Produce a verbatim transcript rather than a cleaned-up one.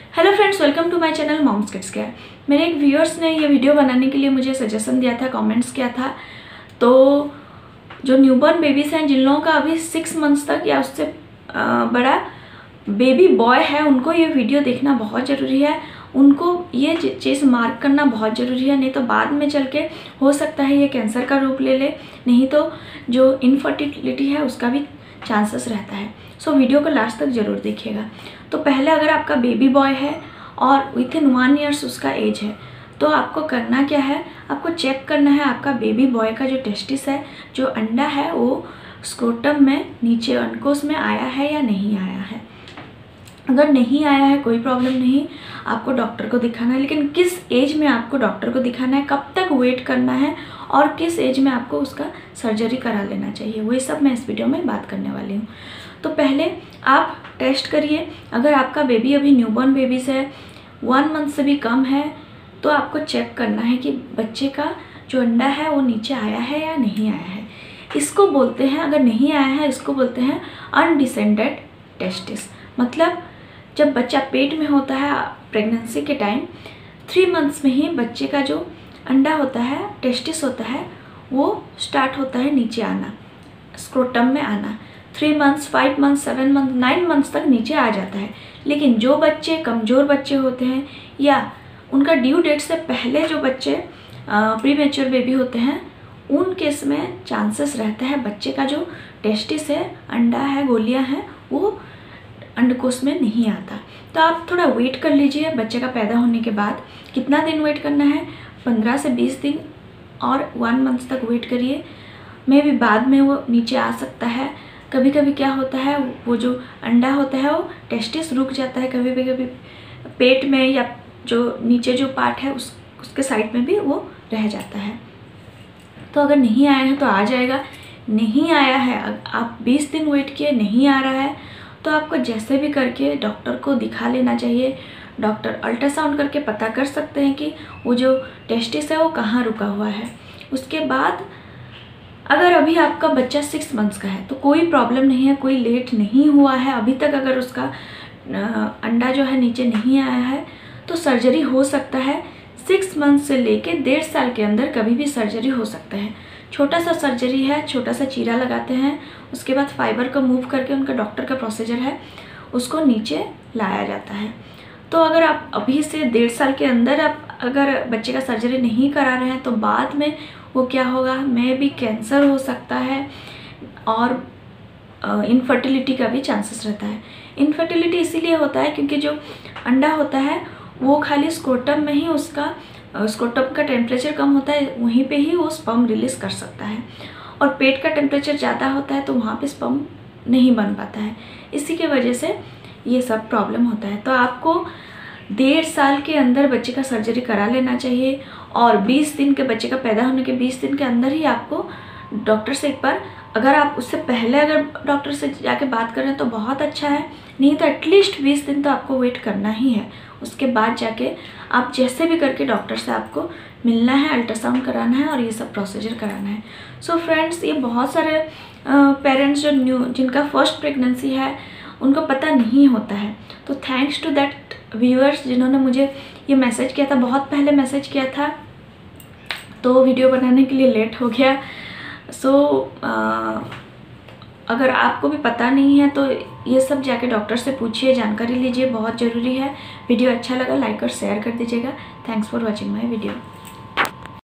Hello friends, welcome to my channel moms kids care. मेरे एक viewers ने ये वीडियो बनाने के लिए मुझे सजेशन दिया था, कमेंट्स किया था। तो जो न्यूबॉर्न बेबीज़ हैं, जिन लोगों का अभी सिक्स मंथ्स तक या उससे बड़ा बेबी बॉय है, उनको ये वीडियो देखना बहुत ज़रूरी है। उनको ये चीज़ मार्क करना बहुत ज़रूरी है, नहीं तो बाद में चल के हो सकता है ये कैंसर का रूप ले ले, नहीं तो जो इनफर्टिलिटी है उसका भी चांसेस रहता है। सो so, वीडियो को लास्ट तक ज़रूर देखिएगा। तो पहले अगर आपका बेबी बॉय है और विथ इन वन ईयर्स उसका एज है, तो आपको करना क्या है, आपको चेक करना है आपका बेबी बॉय का जो टेस्टिस है, जो अंडा है, वो स्क्रोटम में नीचे अंकोश में आया है या नहीं आया है। अगर नहीं आया है कोई प्रॉब्लम नहीं, आपको डॉक्टर को दिखाना है। लेकिन किस एज में आपको डॉक्टर को दिखाना है, कब तक वेट करना है और किस एज में आपको उसका सर्जरी करा लेना चाहिए, वही सब मैं इस वीडियो में बात करने वाली हूँ। तो पहले आप टेस्ट करिए। अगर आपका बेबी अभी न्यूबॉर्न बेबीज़ है, वन मंथ से भी कम है, तो आपको चेक करना है कि बच्चे का जो अंडा है वो नीचे आया है या नहीं आया है। इसको बोलते हैं, अगर नहीं आया है, इसको बोलते हैं अनडिसेंडेड टेस्टिस। मतलब जब बच्चा पेट में होता है प्रेगनेंसी के टाइम, थ्री मंथ्स में ही बच्चे का जो अंडा होता है, टेस्टिस होता है, वो स्टार्ट होता है नीचे आना, स्क्रोटम में आना। Three months, five months, seven month, nine months तक नीचे आ जाता है। लेकिन जो बच्चे कमज़ोर बच्चे होते हैं या उनका ड्यू डेट से पहले जो बच्चे प्री मैच्योर बेबी होते हैं, उन केस में चांसेस रहता है बच्चे का जो टेस्टिस है, अंडा है, गोलियां हैं, वो अंडकोश में नहीं आता। तो आप थोड़ा वेट कर लीजिए। बच्चे का पैदा होने के बाद कितना दिन वेट करना है, पंद्रह से बीस दिन और वन मंथ तक वेट करिए। मे भी बाद में वो नीचे आ सकता है। कभी कभी क्या होता है, वो जो अंडा होता है वो टेस्टिस रुक जाता है, कभी भी कभी पेट में या जो नीचे जो पार्ट है उस उसके साइड में भी वो रह जाता है। तो अगर नहीं आया है तो आ जाएगा। नहीं आया है, आप बीस दिन वेट किए, नहीं आ रहा है, तो आपको जैसे भी करके डॉक्टर को दिखा लेना चाहिए। डॉक्टर अल्ट्रासाउंड करके पता कर सकते हैं कि वो जो टेस्टिस है वो कहाँ रुका हुआ है। उसके बाद अगर अभी आपका बच्चा सिक्स मंथ्स का है तो कोई प्रॉब्लम नहीं है, कोई लेट नहीं हुआ है अभी तक, अगर उसका अंडा जो है नीचे नहीं आया है तो सर्जरी हो सकता है। सिक्स मंथ से लेके डेढ़ साल के अंदर कभी भी सर्जरी हो सकता है। छोटा सा सर्जरी है, छोटा सा चीरा लगाते हैं, उसके बाद फाइबर को मूव करके, उनका डॉक्टर का प्रोसीजर है, उसको नीचे लाया जाता है। तो अगर आप अभी से डेढ़ साल के अंदर आप अगर बच्चे का सर्जरी नहीं करा रहे हैं तो बाद में वो क्या होगा, मे भी कैंसर हो सकता है और इनफर्टिलिटी का भी चांसेस रहता है। इनफर्टिलिटी इसीलिए होता है क्योंकि जो अंडा होता है वो खाली स्क्रोटम में ही, उसका स्क्रोटम का टेम्परेचर कम होता है, वहीं पे ही वो स्पर्म रिलीज कर सकता है। और पेट का टेम्परेचर ज़्यादा होता है तो वहाँ पे स्पर्म नहीं बन पाता है। इसी के वजह से ये सब प्रॉब्लम होता है। तो आपको डेढ़ साल के अंदर बच्चे का सर्जरी करा लेना चाहिए और बीस दिन के बच्चे का पैदा होने के बीस दिन के अंदर ही आपको डॉक्टर से एक बार, अगर आप उससे पहले अगर डॉक्टर से जाके बात करें तो बहुत अच्छा है, नहीं तो एटलीस्ट बीस दिन तो आपको वेट करना ही है। उसके बाद जाके आप जैसे भी करके डॉक्टर से आपको मिलना है, अल्ट्रासाउंड कराना है और ये सब प्रोसीजर कराना है। सो so फ्रेंड्स, ये बहुत सारे पेरेंट्स जो न्यू जिनका फर्स्ट प्रेगनेंसी है उनको पता नहीं होता है। तो थैंक्स टू दैट व्यूअर्स जिन्होंने मुझे ये मैसेज किया था, बहुत पहले मैसेज किया था, तो वीडियो बनाने के लिए लेट हो गया। सो so, अगर आपको भी पता नहीं है तो ये सब जाके डॉक्टर से पूछिए, जानकारी लीजिए, बहुत ज़रूरी है। वीडियो अच्छा लगा लाइक और शेयर कर दीजिएगा। Thanks for watching my video.